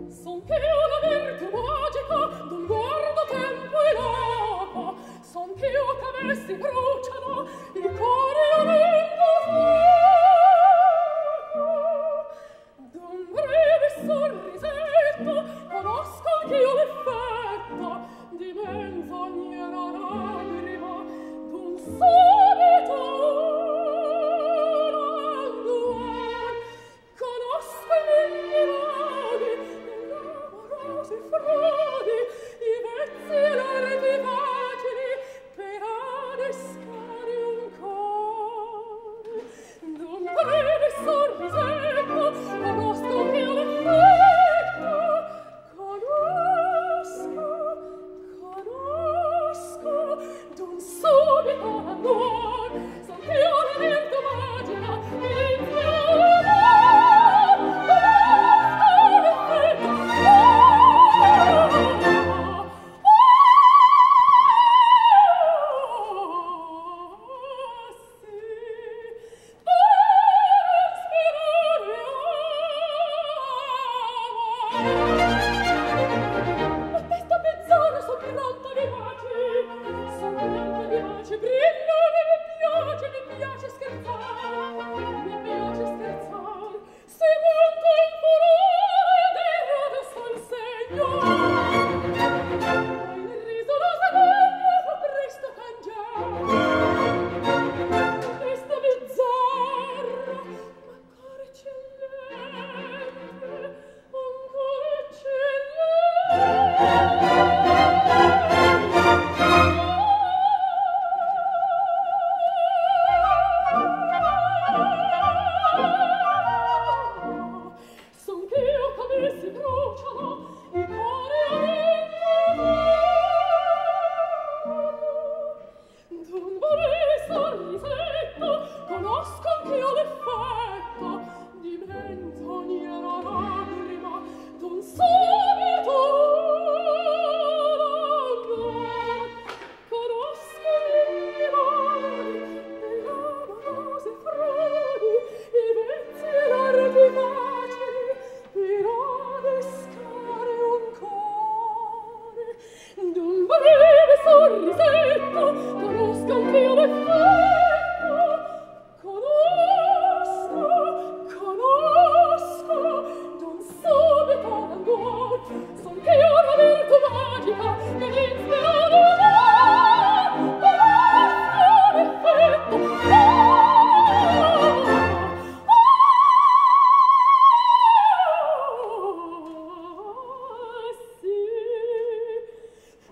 Son che una virtù magica d'un guardo tempo e l'acqua, son che io t'avessi bruciano il cuore avendo fuoco. D'un breve sorrisetto conosco anch'io l'effetto di menzognera lagrima d'un subito languor. Conosco i miei nell'amorosi frodi, i vezzi e l'arti facili per adescare un cor. D'un breve sorrisetto conosco anch'io l'effetto, conosco d'un subito languor. Son io la virtù magica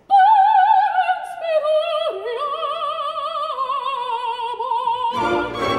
Oh,